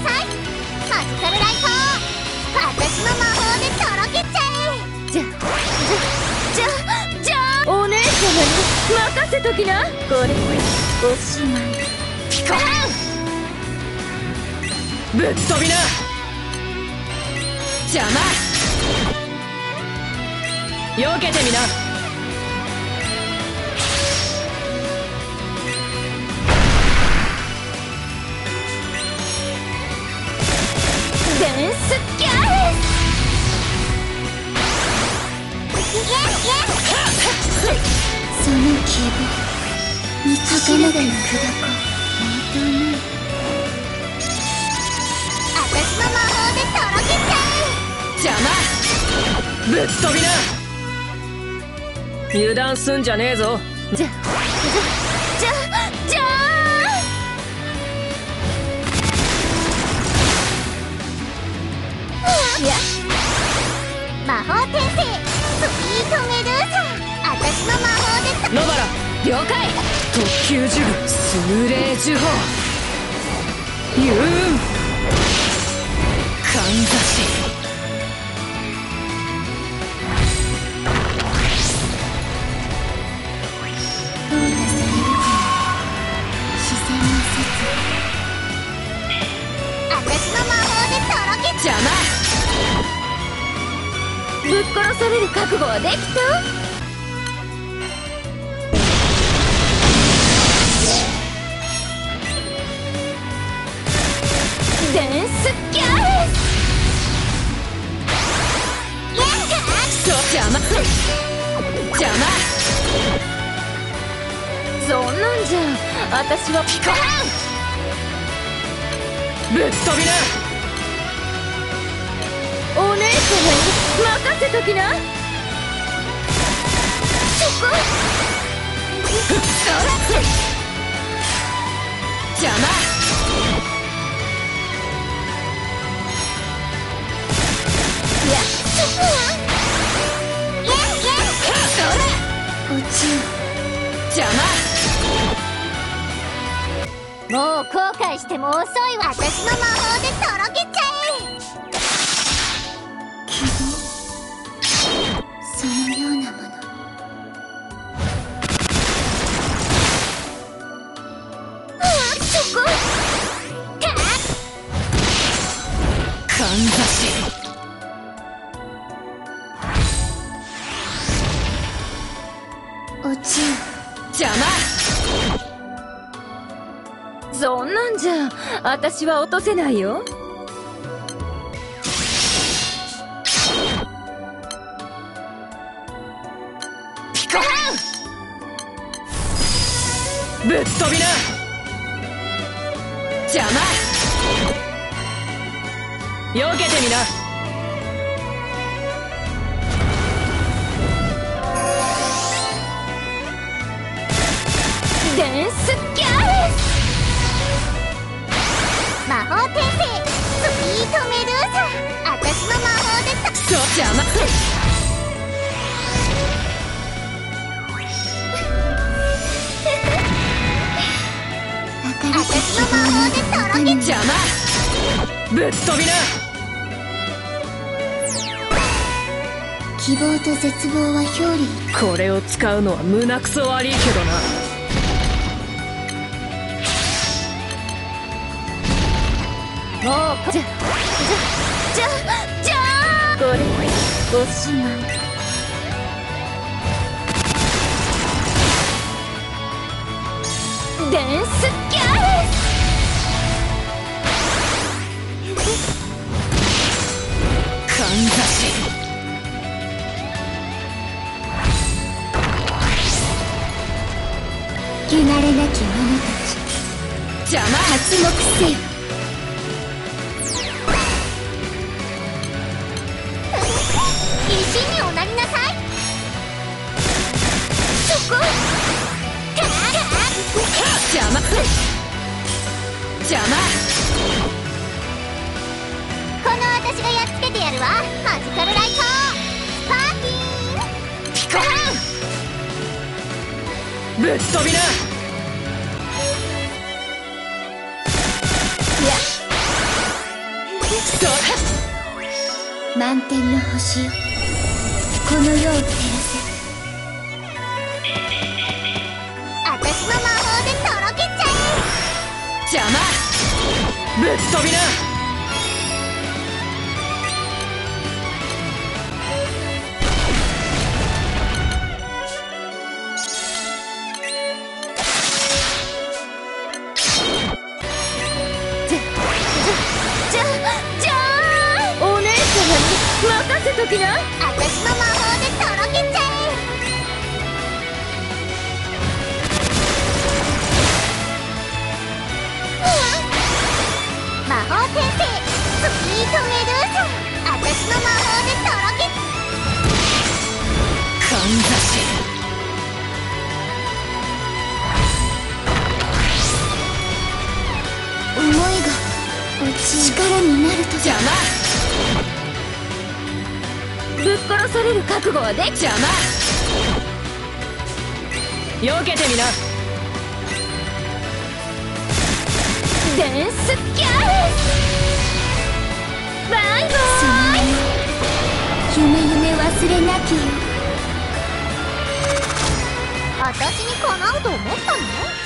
さい。マジカルライト、私の魔法でとろけちゃえ。じゃお姉様に任せときな。これおしまい。 ピコーン、ぶっ飛びな。邪魔、避けてみな。 デンスギャル。 その希望見つけなく砕こう。私の魔法でとろけちゃえ。 邪魔、ぶっ飛びな。油断すんじゃねえぞ。 じゃいや、魔法転生スイートメドゥーサ、私の魔法で野原了解。特級呪具数霊呪法、ユーンかんざし。 淘汰される自然の説、私の魔法でとろけ。 邪魔、 ぶっ殺される覚悟はできた。デンスギャル。 邪魔、邪魔、 そんなんじゃ私はピコーン、ぶっ飛びな。 お姉様に任せときな。 邪魔、 落ちよ邪魔、 う。もう後悔しても遅いわ。私の魔法でとろけちゃえ。希望、そのようなもの。 かんざし。 落ちよ邪魔、 そんなんじゃ私は落とせないよ。 ピコーン、ぶっ飛びな。邪魔、避けてみな。 デンスギャル。 魔法転生スイートメドゥーサ、私の魔法でそう、邪魔、 私の魔法でとろけ。 邪魔、ぶっ飛びな。 希望と絶望は表裏。 これを使うのは胸くそ悪いけどな。 もうじゃこれおしまい。デンスギャル。 かんざし。 汚れなき者たち、 邪魔、 発目せよ。石におなりなさい。そこ。 邪魔、邪魔、 この私がやっつけてやるわ。マジカルライトスパーティー。 ピコーン、ぶっ飛びな。 いや、 満天の星よ、この世を照らせ。私の魔法でとろけちゃ邪魔、ぶっ飛びな。お姉様に任せときな。 え。私の魔法でとろけちゃえ。魔法転生スピートメドゥーサ、私の魔法でとろけ。 かんざし、 思いが力になると。 邪魔、ぶっ殺される覚悟はでき。邪魔、避けてみな。デンスギャル、バイバその夢忘れなきよ。私にかなうと思ったの？